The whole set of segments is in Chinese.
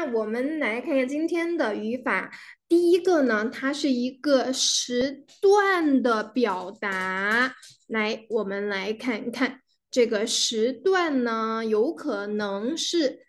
我们来看看今天的语法。第一个呢，它是一个时段的表达。来，我们来看看这个时段呢，有可能是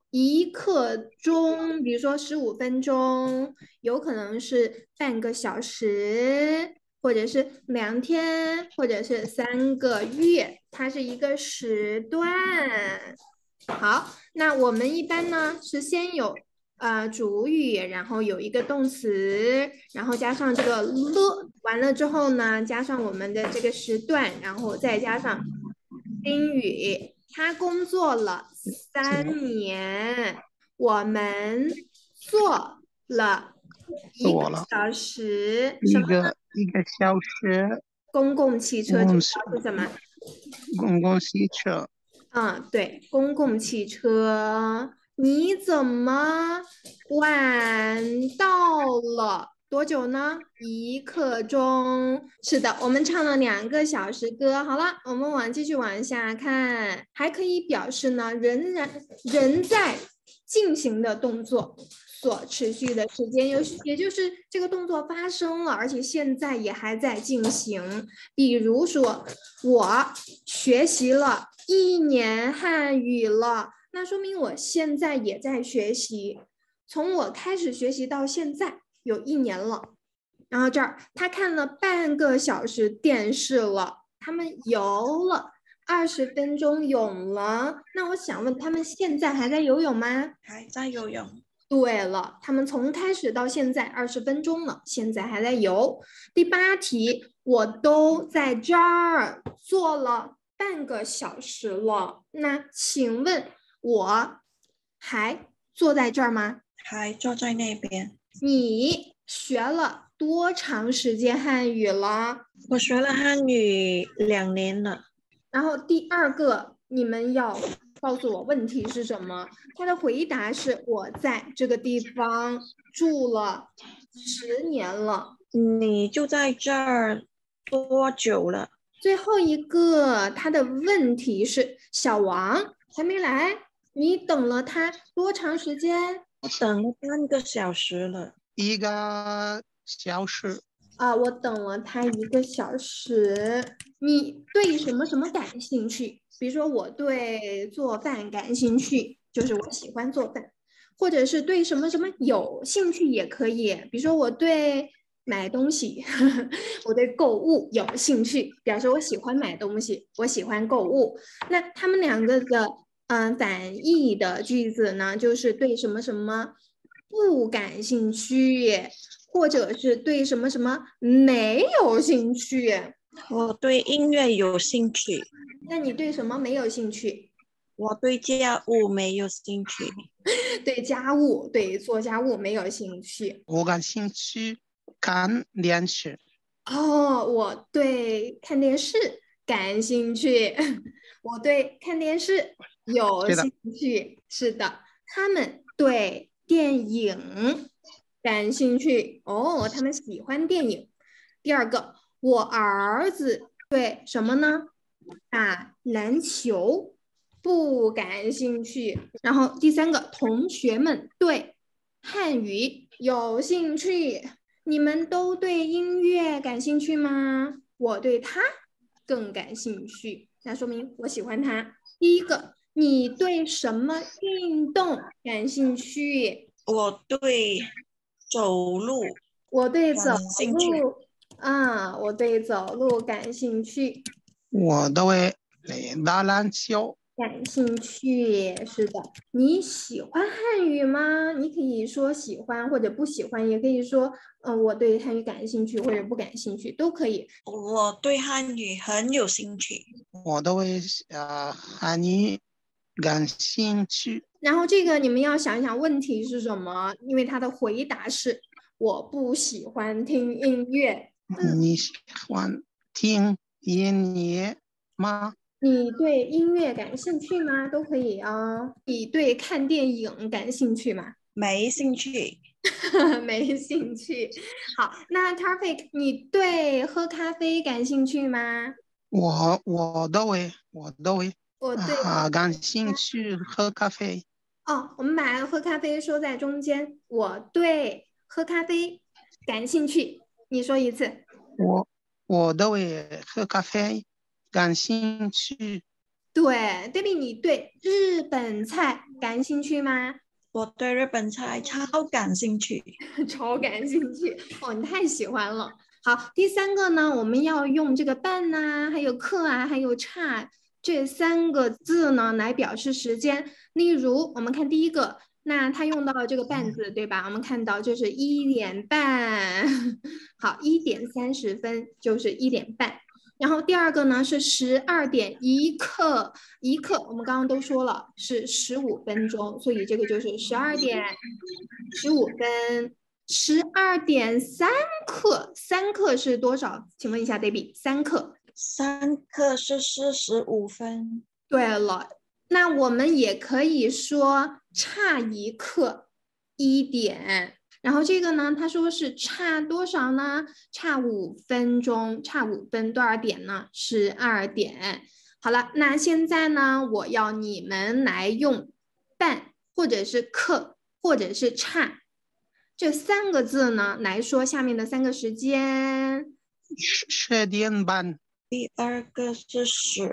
1刻钟，比如说15分钟，有可能是半个小时，或者是2天，或者是3个月，它是一个时段。好，那我们一般呢是先有主语，然后有一个动词，然后加上这个了，完了之后呢，加上我们的这个时段，然后再加上宾语。他工作了3年，我们做了一个做了小时，什么一个小时， 公共汽车这个公是是什么？ 公共汽车。 对，公共汽车，你怎么晚到了？多久呢？1刻钟。是的，我们唱了2个小时歌。好了，我们继续往下看，还可以表示呢，仍在进行的动作所持续的时间，也就是这个动作发生了，而且现在也还在进行。比如说，我学习了1年汉语了，那说明我现在也在学习。从我开始学习到现在有1年了。然后这儿他看了半个小时电视了，他们游了20分钟泳了。那我想问，他们现在还在游泳吗？ 还在游泳。 对了，他们从开始到现在20分钟了，现在还在游。第8题，我都在这儿坐了半个小时了，那请问我还坐在这儿吗？ 还坐在那边。 你学了多长时间汉语了？ 我学了汉语2年了。 然后第2个，你们要告诉我问题是什么？他的回答是我在这个地方住了10年了。 你就在这儿多久了？ 最后一个，他的问题是小王还没来，你等了他多长时间？ 我等了半个小时了。 1个小时。 我等了他1个小时。你对什么什么感兴趣？比如说我对做饭感兴趣，就是我喜欢做饭，或者是对什么什么有兴趣也可以。比如说我对买东西，我对购物有兴趣，表示我喜欢买东西，我喜欢购物。那他们2个的反义的句子呢，就是对什么什么不感兴趣，或者是对什么什么没有兴趣。 我对音乐有兴趣。 那你对什么没有兴趣？ 我对家务没有兴趣。 对家务，对做家务没有兴趣。 我感兴趣看电视。 我对看电视感兴趣。我对看电视有是的。 兴趣。是的，他们对电影感兴趣。他们喜欢电影。第2个，我儿子对什么呢？打篮球不感兴趣。然后第3个，同学们对汉语有兴趣。你们都对音乐感兴趣吗？我对它更感兴趣，那说明我喜欢它。第1个，你对什么运动感兴趣？ 我对走路我对走感兴趣。 路我对走路感兴趣。 我对打篮球感兴趣。是的，你喜欢汉语吗？你可以说喜欢或者不喜欢，也可以说我对汉语感兴趣或者不感兴趣都可以。 我对汉语很有兴趣。 我对汉语感兴趣。 然后这个你们要想一想问题是什么，因为他的回答是我不喜欢听音乐。 你喜欢听音乐吗？ 你对音乐感兴趣吗？都可以啊。你对看电影感兴趣吗？ 没兴趣。 没兴趣。好，那 Topic，你对喝咖啡感兴趣吗？ 我都会我对感兴趣喝咖啡。 哦，我们把喝咖啡说在中间。我对喝咖啡感兴趣。你说一次。 我对喝咖啡感兴趣。 对，Debbie，你对日本菜感兴趣吗？ 我对日本菜超感兴趣。 超感兴趣哦，你太喜欢了。好，第三个呢，我们要用这个半呐、还有课啊，还有差这三个字呢来表示时间。例如，我们看第一个，那它用到了这个半字，对吧？我们看到就是1点半，好，1点30分就是1点半。然后第二个呢是12点1刻，我们刚刚都说了是15分钟，所以这个就是12点15分。12点3刻，3克是多少？请问一下，Debbie，3克。 3克是45分。 对了，那我们也可以说差1克1点。然后这个呢，他说是差多少呢？差5分钟，差5分多少点呢？12点。好了，那现在呢，我要你们来用半或者是克或者是差这三个字呢来说下面的三个时间。 10点半。 第二个是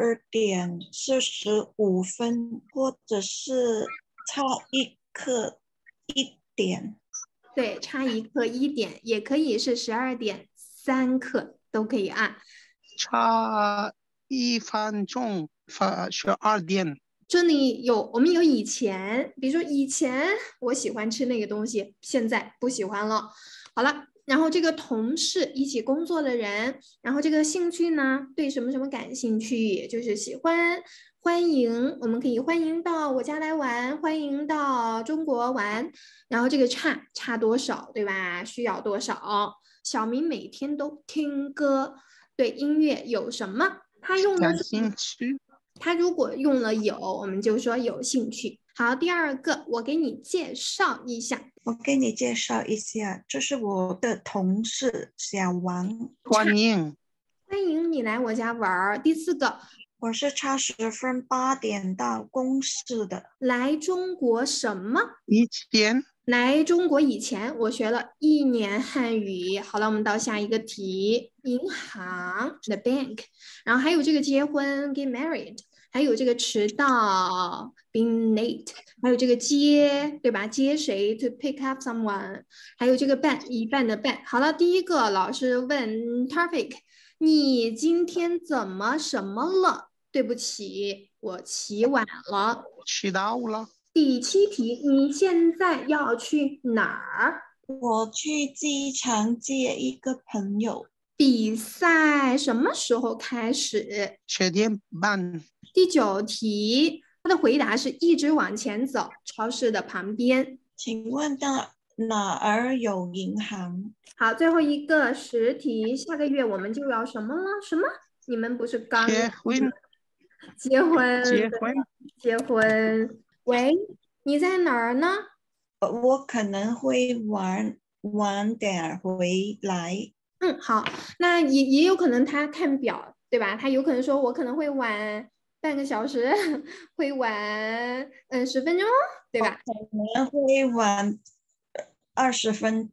12点45分，或者是差1克1点。 对，差1克1点，也可以是12点3克，都可以按。 差1分钟12点。 这里我们有以前，比如说以前我喜欢吃那个东西，现在不喜欢了。好了，然后这个同事一起工作的人，然后这个兴趣呢，对什么什么感兴趣，就是喜欢。欢迎，我们可以欢迎到我家来玩，欢迎到中国玩。然后这个差多少，对吧？需要多少？小明每天都听歌，对音乐有什么？他用的感是兴趣。 他如果用了有，我们就说有兴趣。好，第二个，我给你介绍一下。 我给你介绍一下，这是我的同事小王。 欢迎你来我家玩。第四个， 我是差10分8点到公司的。 来中国什么？ 以前。 来中国以前，我学了1年汉语。好了，我们到下一个题，银行 the bank， 然后还有这个结婚 get married， 还有这个迟到 being late， 还有这个接，对吧？接谁 to pick up someone， 还有这个办一半的办。好了，第一个老师问 Tafik， 你今天怎么什么了？对不起，我起晚了。 迟到了。 第7题，你现在要去哪儿？ 我去机场接一个朋友。 比赛什么时候开始 10点半。 第9题，他的回答是一直往前走，超市的旁边。 请问到哪儿有银行？ 好，最后一个10题，下个月我们就要什么了？什么？你们不是刚结婚。 结婚？ 结婚。 结婚。喂，你在哪儿呢？ 我可能会晚点回来。 好，那也有可能他看表，对吧？他有可能说我可能会晚半个小时，会晚10分钟，对吧？ 可能会晚20分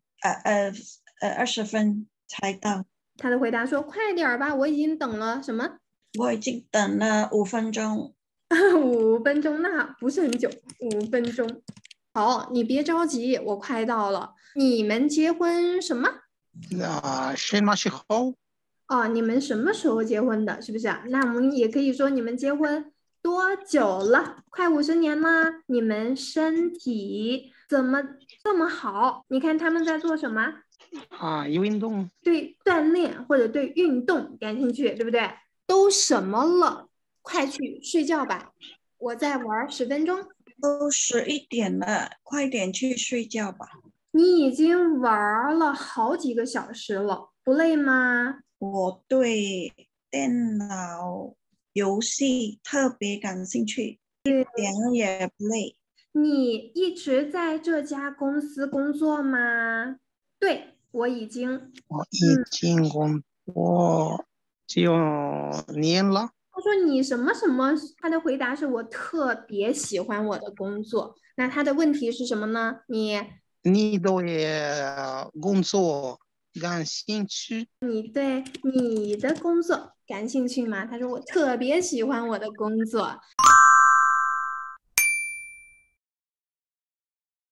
，20分才到。 他的回答说快点吧，我已经等了什么？ 我已经等了5分钟。 5分钟，那不是很久，5分钟。好，你别着急，我快到了。你们结婚什么？ 什么时候？ 哦，你们什么时候结婚的？是不是啊？那我们也可以说你们结婚多久了？快50年吗？你们身体怎么这么好？你看他们在做什么？ 运动。 对锻炼或者对运动感兴趣，对不对？都什么了？快去睡觉吧，我再玩10分钟。 都11点了，快点去睡觉吧。 你已经玩了好几个小时了，不累吗？ 我对电脑游戏特别感兴趣，一点也不累。 你一直在这家公司工作吗？对，我已经工作9年了。 他说你什么什么？他的回答是我特别喜欢我的工作。 那他的问题是什么呢？ 你对工作感兴趣？ 你对你的工作感兴趣吗？他说我特别喜欢我的工作。